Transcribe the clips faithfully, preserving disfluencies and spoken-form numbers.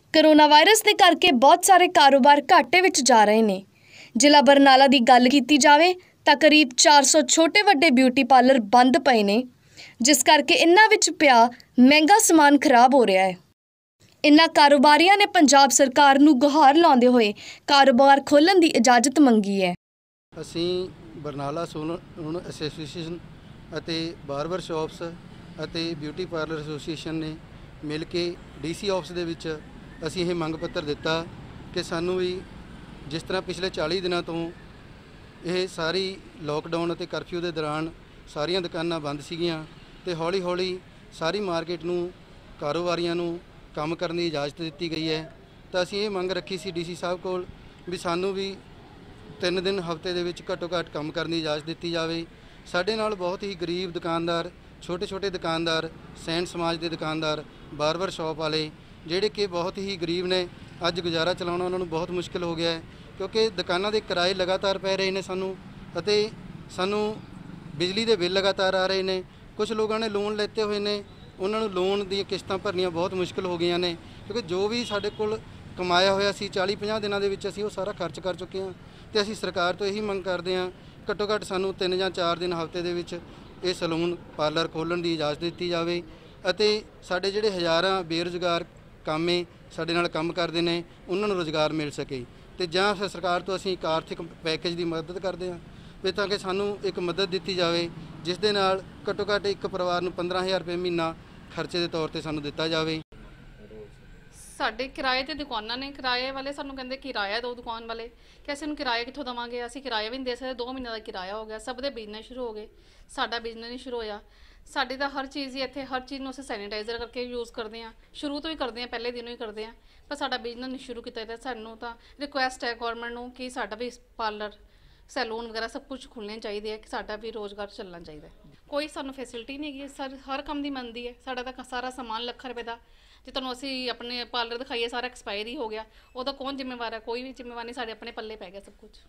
Corona virus के करके बहुत सारे कारोबार घाटे विच जा रहे ने। जिला बरनाला की गल की जाए तो करीब चार सौ छोटे वड्डे ब्यूटी पार्लर बंद पे ने, जिस करके इन्हां विच पिया महंगा समान खराब हो रहा है। इन्हां कारोबारियां ने पंजाब सरकार नूं गुहार लाउंदे होए कारोबार खोलण की इजाजत मंगी है। असीं बरनाला सैलून एसोसीएशन अते बारबर शॉप्स अते ब्यूटी पार्लर एसोसीएशन ने मिल के डी सी ऑफिस दे विच असीं ये मंग पत्र दिता कि सानू भी जिस तरह पिछले चालीस दिनों तो ये सारी लॉकडाउन और करफ्यू के दौरान सारिया दुकानां बंद सीगियां ते हौली हौली सारी मार्केट नूं कारोबारियां नूं काम करने की इजाजत दी गई है। तो असीं ये मंग रखी सी डी सी साहब कोल भी सानू भी तीन दिन हफ्ते दे विच घट्टो घट्ट काम करने की इजाजत दी जाए। साडे नाल बहुत ही गरीब दुकानदार, छोटे छोटे दुकानदार, सैन समाज के दुकानदार, बारबर शॉप वाले ਜਿਹੜੇ कि बहुत ही गरीब ने, अज गुजारा चलाना उन्होंने बहुत मुश्किल हो गया है क्योंकि दुकानों के किराए लगातार पै रहे हैं सानू अते सानू बिजली के बिल लगातार आ रहे हैं। कुछ लोगों ने लोन लेते हुए ने, उन्होंने लोन दी किस्तां भरनियां बहुत मुश्किल हो गई ने क्योंकि जो भी साडे कोल कमाया होया सी चाली पचास दिनों के विच असीं वो सारा खर्च कर चुके हैं। तो असीं सरकार तो यही मंग करते हैं घट्टो घट्ट सानू तीन या चार दिन हफ्ते दे विच ये सलून पार्लर खोलण की इजाजत दी जाए अते साडे जिहड़े हज़ारां बेरोजगार कामे साडे नाल काम करते हैं उन्होंने रोज़गार मिल सके। तो जां फिर सरकार तो असीं एक आर्थिक पैकेज की मदद करते हैं भी ताकि सानू एक मदद दी जाए जिस दे नाल घट्टो घट्ट एक परिवार नूं पंद्रह हज़ार रुपये महीना खर्चे के तौर पर सानू दिता जाए। साडे किराए ते दुकानां ने, किराए वाले सानू कहंदे किराया दो दुकान वाले कि असीं किराया कित्थों देवांगे, असीं किराया भी नहीं दे सकते। दो महीने का किराया हो गया, सब दे बिजनेस शुरू हो गए, साडा बिजनेस नहीं शुरू होया। साडी तां हर चीज़ ही इत्थे हर चीज़ नूं असीं सैनीटाइज़र करके यूज़ करते हैं, शुरू तो ही करते हैं, पहले दिनों ही करते हैं, पर साडा बिजनेस नहीं शुरू किया। सानू तां रिक्वेस्ट है गौरमेंट नूं कि साडा भी पार्लर सैलून वगैरह सब कुछ खुलने चाहिए कि साडा भी रोज़गार चलना चाहिए। कोई सानू फैसिलिटी नहीं है, सर हर काम की मंदी है। साडा तां सारा समान लख रुपए का जो तुहानूं असीं अपने पार्लर दिखाइए सारा एक्सपायर ही हो गया, उहदा कौन जिम्मेवार है? कोई भी जिम्मेवार नहीं, साडे अपने पल्ले पै गया सब कुछ।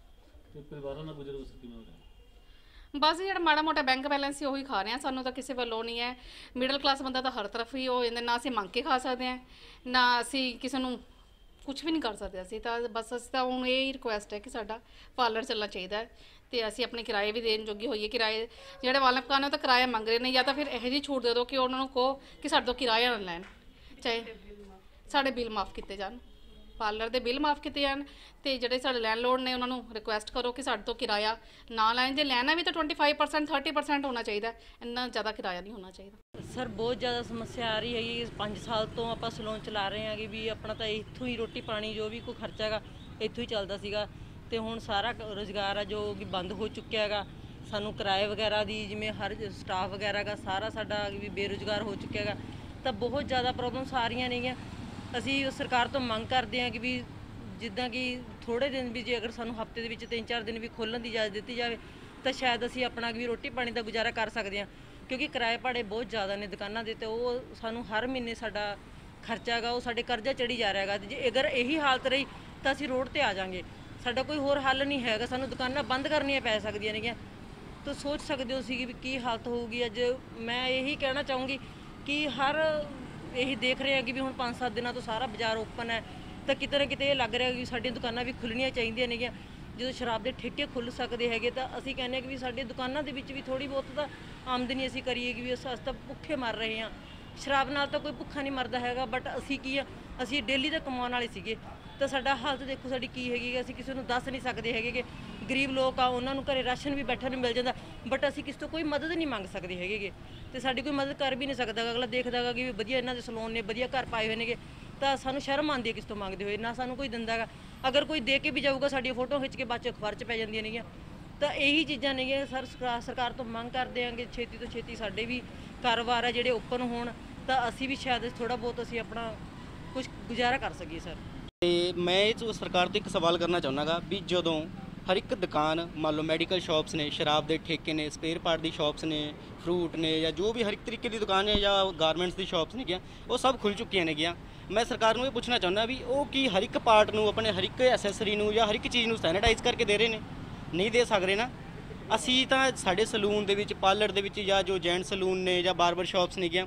बस जो माड़ा मोटा बैंक बैलेंस ही उही खा रहे हैं, सानू तो किसी वालों नहीं है। मिडल क्लास बंदा तो हर तरफ ही हो जाता, ना असीं मंग के खा सकते हैं, ना असीं किसी नूं कुछ भी नहीं कर सकते। असीं तां बस असीं तां हुण यही रिक्वेस्ट है कि साडा पार्लर चलना चाहिए तो असीं अपने किराए भी देने जोगे होइए। किराए जिहड़े वाले मकान है तो किराया मंग रहे हैं, या तो फिर इहो जी छूट दे दो कि उन्होंने कहो कि साडे तो किराया ना लैन, चाहे साडे बिल माफ़ किए जान, पार्लर के बिल माफ़ किए जान। तो जोड़े साडे लैंडलॉर्ड ने उन्होंने रिक्वेस्ट करो कि साडे तो किराया ना लैन, जो लैना भी तो twenty five percent thirty percent होना चाहिए, इन्ना ज़्यादा किराया नहीं होना चाहिए। सर बहुत ज़्यादा समस्या आ रही है। पाँच साल तो आप सलून चला रहे हैं कि भी अपना तो इत्थों ही रोटी पानी जो भी कोई खर्चा है इत्थों ही चलता सीगा, तो हुण सारा रोज़गार है जो कि बंद हो चुकिया है। सानू किराए वगैरह की जिमें हर स्टाफ वगैरह का सारा साडा भी बेरोज़गार हो चुकिया है, तो बहुत ज़्यादा प्रॉब्लम्स आ रही नहीं। असी सरकार तो मंग करते हैं कि भी जिद्दां कि थोड़े दिन भी जे अगर सानू हफ्ते दे तीन चार दिन भी खोलण की इजाजत दी जाए तो शायद असी अपना भी रोटी पानी का गुजारा कर सकते हैं, क्योंकि किराए भाड़े बहुत ज़्यादा ने दुकानों के, तो वो सानू हर महीने साडा खर्चा है वो साडे कर्जा चढ़ी जा रहा है। जे अगर यही हालत रही तो असी रोड पर आ जाएंगे, साडा कोई होर हल नहीं है। सानू दुकानां बंद करनियां पै सकदियां ने, तो सोच सकते हो सी की हालत होगी। अज मैं यही कहना चाहूँगी कि हर यही देख रहे हैं कि भी हुण पाँच सत्त दिनों तो सारा बाजार ओपन है, तो किते ना किते लग रहा है कि साडी दुकानां भी खुलनियां चाहिए ने। जो शराब के ठेके खुल सकते हैं तो असीं कहने कि भी साडी दुकानां दे विच भी थोड़ी बहुत तो आमदनी असीं करिए कि भी अस तो भुखे मर रहे हैं। शराब नाल तो कोई भुखा नहीं मरदा हैगा, बट असीं की आ असीं डेली तो कमाउण वाले सीगे, तो साडा हालत देखो साडी की हैगी। असीं किसी नूं दस नहीं सकते हैगे कि गरीब लोग आ उन्हां नूं घरे राशन भी बैठा नहीं मिल जाता, बट असीं किस तो कोई मदद नहीं मंग सकते हैगे, तो साडी कोई मदद कर भी नहीं सकता। अगला देखदा है कि वधिया इन्हां दे सलून ने वधिया घर पाए हुए ने, तो सानू शर्म आती है किस तो मंगते हुए, ना सानू कोई दिंदा है। अगर कोई दे के भी जाऊगा साडी फोटो खिंच के बाद अखबार च पै जांदियां ने। तो यही चीज़ां ने सर सरकार तो मंग करते हैं कि छेती तो छेती साडे भी कारोबार है जिहड़े ओपन होण, तो असीं भी शायद थोड़ा बहुत असीं अपना कुछ गुजारा कर सकीए। सर ते मैं इस सरकार तो एक सवाल करना चाहुंदा गा भी जदों हर एक दुकान मान लो मैडिकल शॉप्स ने, शराब के ठेके ने, स्पेयर पार्ट की शॉप्स ने, फ्रूट ने, या जो भी हर एक तरीके की दुकान है या गारमेंट्स की शॉप्स ने गया वो सब खुल चुकी ने गया। मैं सरकार को ये पूछना चाहना भी वो कि हर एक पार्ट नूं अपने हर एक एसैसरी नूं या हर एक चीज़ नूं सैनिटाइज करके दे रहे हैं? नहीं दे सकते ना। असी तो साढ़े सलून दे विच पार्लर दे विच या जो जेंट सलून ने या बारबर शॉप्स ने गया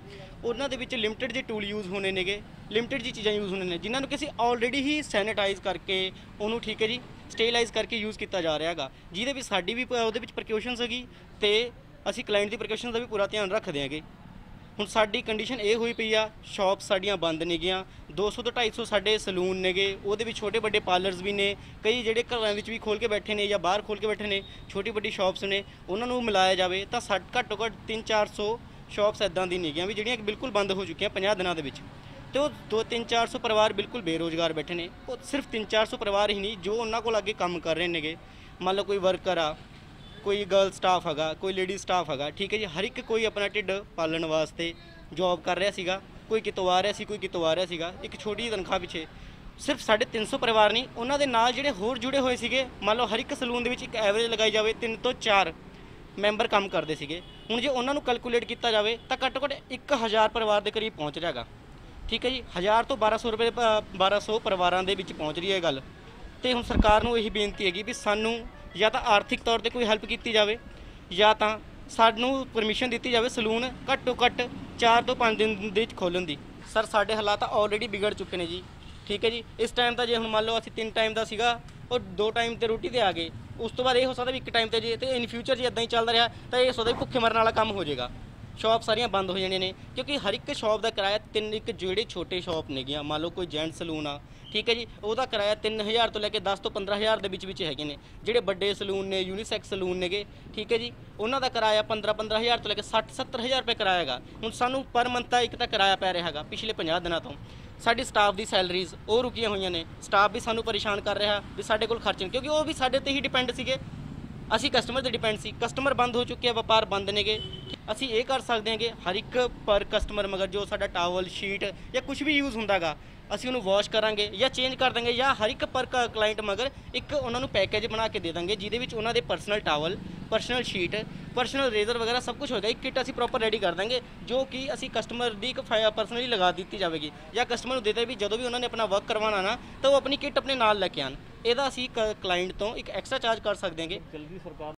ਉਹਨਾਂ ਦੇ ਵਿੱਚ ਲਿਮਟਿਡ ਜਿਹੇ ਟੂਲ ਯੂਜ਼ ਹੋਣੇ ਨੇਗੇ, ਲਿਮਟਿਡ ਜਿਹੀ ਚੀਜ਼ਾਂ ਯੂਜ਼ ਹੋਣੇ ਨੇ ਜਿਨ੍ਹਾਂ ਨੂੰ ਕਿ ਅਸੀਂ ਆਲਰੇਡੀ ਹੀ ਸੈਨੀਟਾਈਜ਼ ਕਰਕੇ ਉਹਨੂੰ ਠੀਕ ਹੈ ਜੀ ਸਟੇਲਾਈਜ਼ ਕਰਕੇ ਯੂਜ਼ ਕੀਤਾ ਜਾ ਰਿਹਾ ਹੈਗਾ, ਜਿਹਦੇ ਵਿੱਚ ਸਾਡੀ ਵੀ ਪ- ਉਹਦੇ ਵਿੱਚ ਪ੍ਰੀਕਾਸ਼ਨਸ ਹੈਗੀ ਤੇ ਅਸੀਂ ਕਲਾਇੰਟ ਦੀ ਪ੍ਰੀਕਾਸ਼ਨਸ ਦਾ ਵੀ ਪੂਰਾ ਧਿਆਨ ਰੱਖਦੇ ਹਾਂਗੇ। ਹੁਣ ਸਾਡੀ ਕੰਡੀਸ਼ਨ ਇਹ ਹੋਈ ਪਈ ਆ, ਸ਼ਾਪਸ ਸਾਡੀਆਂ ਬੰਦ ਨੇਗੀਆਂ, ਦੋ ਸੌ ਤੋਂ ਢਾਈ ਸੌ ਸਾਡੇ ਸਲੂਨ ਨੇਗੇ, ਉਹਦੇ ਵਿੱਚ ਛੋਟੇ ਵੱਡੇ ਪਾਰਲਰਸ ਵੀ ਨੇ, ਕਈ ਜਿਹੜੇ ਘਰਾਂ ਵਿੱਚ ਵੀ ਖੋਲ੍ਹ ਕੇ ਬੈਠੇ ਨੇ ਜਾਂ ਬਾਹਰ ਖੋਲ੍ਹ ਕੇ ਬੈਠੇ ਨੇ, ਛੋਟੀ ਵੱਡੀ ਸ਼ਾਪਸ ਨੇ, ਉਹਨਾਂ ਨੂੰ ਮਿਲਾਇਆ ਜਾਵੇ ਤਾਂ ਸਾ ਘੱਟੋ ਘੱਟ ਤਿੰਨ ਚਾਰ ਸੌ ਸ਼ਾਪਸ ਇੱਦਾਂ ਦੀ ਨੇਗੀਆਂ ਵੀ ਜਿਹੜੀਆਂ ਕਿ ਬਿਲਕੁਲ ਬੰਦ ਹੋ ਚੁੱਕੀਆਂ ਪੰਜਾਹ ਦਿਨਾਂ ਦੇ ਵਿੱਚ, ਤੇ ਉਹ ਦੋ ਤਿੰਨ ਚਾਰ ਸੌ ਪਰਿਵਾਰ ਬਿਲਕੁਲ ਬੇਰੁਜ਼ਗਾਰ ਬੈਠੇ ਨੇ। ਉਹ ਸਿਰਫ ਤਿੰਨ ਚਾਰ ਸੌ ਪਰਿਵਾਰ ਹੀ ਨਹੀਂ ਜੋ ਉਹਨਾਂ ਕੋਲ ਅੱਗੇ ਕੰਮ ਕਰ ਰਹੇ ਨੇਗੇ, ਮੰਨ ਲਓ ਕੋਈ ਵਰਕਰ ਆ, ਕੋਈ ਗਰਲ ਸਟਾਫ ਹੈਗਾ, ਕੋਈ ਲੇਡੀ ਸਟਾਫ ਹੈਗਾ, ਠੀਕ ਹੈ ਜੀ, ਹਰ ਇੱਕ ਕੋਈ ਆਪਣਾ ਢਿੱਡ ਪਾਲਣ ਵਾਸਤੇ ਜੌਬ ਕਰ ਰਿਹਾ ਸੀਗਾ, ਕੋਈ ਕਿਤੋਂ ਆ ਰਿਹਾ ਸੀ, ਕੋਈ ਕਿਤੋਂ ਆ ਰਿਹਾ ਸੀਗਾ ਇੱਕ ਛੋਟੀ ਜਿਹੀ ਤਨਖਾਹ ਪਿੱਛੇ। ਸਿਰਫ ਸਾਢੇ ਤਿੰਨ ਸੌ ਪਰਿਵਾਰ ਨਹੀਂ, ਉਹਨਾਂ ਦੇ ਨਾਲ ਜਿਹੜੇ ਹੋਰ ਜੁੜੇ ਹੋਏ ਸੀਗੇ, ਮੰਨ ਲਓ ਹਰ ਇੱਕ ਸਲੂਨ ਦੇ ਵਿੱਚ ਇੱਕ ਐਵਰੇਜ ਲਗਾਈ ਜਾਵੇ ਤਿੰਨ ਤੋਂ ਚਾਰ ਮੈਂਬਰ ਕੰਮ ਕਰਦੇ ਸੀਗੇ। ਹੁਣ ਜੇ ਉਹਨਾਂ ਨੂੰ ਕੈਲਕੂਲੇਟ ਕੀਤਾ ਜਾਵੇ ਤਾਂ ਘੱਟੋ ਘੱਟ ਇੱਕ ਹਜ਼ਾਰ ਪਰਿਵਾਰ ਦੇ ਕਰੀਬ ਪਹੁੰਚ ਜਾਏਗਾ, ਠੀਕ ਹੈ ਜੀ, ਹਜ਼ਾਰ ਤੋਂ ਬਾਰਾਂ ਸੌ ਰੁਪਏ ਬਾਰਾਂ ਸੌ ਪਰਿਵਾਰਾਂ ਦੇ ਵਿੱਚ ਪਹੁੰਚ ਰਹੀ ਹੈ ਗੱਲ। ਤੇ ਹੁਣ ਸਰਕਾਰ ਨੂੰ ਇਹੀ ਬੇਨਤੀ ਹੈਗੀ ਵੀ ਸਾਨੂੰ ਜਾਂ ਤਾਂ ਆਰਥਿਕ ਤੌਰ ਤੇ ਕੋਈ ਹੈਲਪ ਕੀਤੀ ਜਾਵੇ ਜਾਂ ਤਾਂ ਸਾਨੂੰ ਪਰਮਿਸ਼ਨ ਦਿੱਤੀ ਜਾਵੇ ਸਲੂਨ ਘੱਟੋ ਘੱਟ ਚਾਰ ਤੋਂ ਪੰਜ ਦਿਨ ਦੇ ਵਿੱਚ ਖੋਲ੍ਹਣ ਦੀ। ਸਰ ਸਾਡੇ ਹਾਲਾਤ ਆਲਰੇਡੀ ਵਿਗੜ ਚੁੱਕੇ ਨੇ ਜੀ, ਠੀਕ ਹੈ ਜੀ। ਇਸ ਟਾਈਮ ਤਾਂ ਜੇ ਹੁਣ ਮੰਨ ਲਓ ਅਸੀਂ ਤਿੰਨ ਟਾਈਮ ਦਾ ਸੀਗਾ ਉਹ ਦੋ ਟਾਈਮ ਤੇ ਰੋਟੀ ਤੇ ਆ ਗਏ, ਉਸ ਤੋਂ ਬਾਅਦ ਇਹ ਹੋ ਸਕਦਾ ਵੀ ਇੱਕ ਟਾਈਮ ਤੇ ਜੇ ਤੇ ਇਨ ਫਿਊਚਰ ਜੇ ਇਦਾਂ ਹੀ ਚੱਲਦਾ ਰਿਹਾ ਤਾਂ ਇਹ ਸੋਦਾ ਵੀ ਭੁੱਖੇ ਮਰਨ ਵਾਲਾ ਕੰਮ ਹੋ ਜਾਏਗਾ, ਸ਼ਾਪ ਸਾਰੀਆਂ ਬੰਦ ਹੋ ਜਾਣੀਆਂ ਨੇ ਕਿਉਂਕਿ ਹਰ ਇੱਕ ਸ਼ਾਪ ਦਾ ਕਿਰਾਇਆ ਤਿੰਨ ਇੱਕ ਜਿਹੜੇ ਛੋਟੇ ਸ਼ਾਪ ਨੇਗੀਆਂ, ਮੰਨ ਲਓ ਕੋਈ ਜੈਂਟ ਸਲੂਨ ਆ, ਠੀਕ ਹੈ ਜੀ, ਉਹਦਾ ਕਿਰਾਇਆ ਤਿੰਨ ਹਜ਼ਾਰ ਤੋਂ ਲੈ ਕੇ ਦਸ ਤੋਂ ਪੰਦਰਾਂ ਹਜ਼ਾਰ ਦੇ ਵਿੱਚ ਵਿੱਚ ਹੈਗੇ ਨੇ। ਜਿਹੜੇ ਵੱਡੇ ਸਲੂਨ ਨੇ ਯੂਨੀਸੈਕਸ ਸਲੂਨ ਨੇਗੇ, ਠੀਕ ਹੈ ਜੀ, ਉਹਨਾਂ ਦਾ ਕਿਰਾਇਆ ਪੰਦਰਾਂ ਪੰਦਰਾਂ ਹਜ਼ਾਰ ਤੋਂ ਲੈ ਕੇ ਸੱਠ ਸੱਤਰ ਹਜ਼ਾਰ ਰੁਪਏ ਕਿਰਾਇਆ ਹੈਗਾ। ਹੁਣ ਸਾਨੂੰ ਪਰ ਮੰਥ ਦਾ ਇੱਕ ਤਾਂ ਕਿਰਾਇਆ ਪੈ ਰਿਹਾ ਹੈਗਾ ਪਿਛਲੇ ਪੰਜਾਹ ਦਿਨਾਂ ਤੋਂ। ਸਾਡੀ ਸਟਾਫ ਦੀ ਸੈਲਰੀਜ਼ ਉਹ ਰੁਕੀਆਂ ਹੋਈਆਂ ਨੇ, ਸਟਾਫ ਵੀ ਸਾਨੂੰ ਪਰੇਸ਼ਾਨ ਕਰ ਰਿਹਾ ਵੀ ਸਾਡੇ ਕੋਲ ਖਰਚ ਨਹੀਂ, ਕਿਉਂਕਿ ਉਹ ਵੀ ਸਾਡੇ ਤੇ ਹੀ ਡਿਪੈਂਡ ਸੀਗੇ, ਅਸੀਂ ਕਸਟਮਰ ਤੇ ਡਿਪੈਂਡ ਸੀ। ਕਸਟਮਰ ਬੰਦ ਹੋ ਚੁੱਕੇ ਆ, ਵਪਾਰ ਬੰਦ ਨੇਗੇ। ਅਸੀਂ ਇਹ ਕਰ ਸਕਦੇ ਹਾਂਗੇ ਹਰ ਇੱਕ ਪਰ ਕਸਟਮਰ ਮਗਰ ਜੋ ਸਾਡਾ ਟਾਵਲ ਸ਼ੀਟ ਜਾਂ ਕੁਝ ਵੀ ਯੂਜ਼ ਹੁੰਦਾ ਗਾ ਅਸੀਂ ਉਹਨੂੰ ਵਾਸ਼ ਕਰਾਂਗੇ ਜਾਂ ਚੇਂਜ ਕਰ ਦਾਂਗੇ, ਜਾਂ ਹਰ ਇੱਕ ਪਰ ਕਲਾਇੰਟ ਮਗਰ ਇੱਕ ਉਹਨਾਂ ਨੂੰ ਪੈਕੇਜ ਬਣਾ ਕੇ ਦੇ ਦਾਂਗੇ ਜਿਹਦੇ ਵਿੱਚ ਉਹਨਾਂ ਦੇ personal towel, personal sheet, personal razor ਵਗੈਰਾ ਸਭ ਕੁਝ ਹੋਏਗਾ। ਇੱਕ ਕਿੱਟ ਅਸੀਂ ਪ੍ਰੋਪਰ ਰੈਡੀ ਕਰ ਦਾਂਗੇ ਜੋ ਕਿ ਅਸੀਂ ਕਸਟਮਰ ਦੀ ਇੱਕ ਪਰਸਨਲੀ ਲਗਾ ਦਿੱਤੀ ਜਾਵੇਗੀ, ਜਾਂ ਕਸਟਮਰ ਨੂੰ ਦੇ ਦੇ ਵੀ ਜਦੋਂ ਵੀ ਉਹਨਾਂ ਨੇ ਆਪਣਾ ਵਰਕ ਕਰਵਾਉਣਾ ਨਾ ਤਾਂ ਉਹ ਆਪਣੀ ਕਿੱਟ ਆਪਣੇ ਨਾਲ ਲੈ ਕੇ ਆਉਣ। ਇਹਦਾ ਅਸੀਂ ਕਲਾਇੰਟ ਤੋਂ ਇੱਕ ਐਕਸਟਰਾ ਚਾਰਜ ਕਰ ਸਕਦੇ ਹਾਂਗੇ।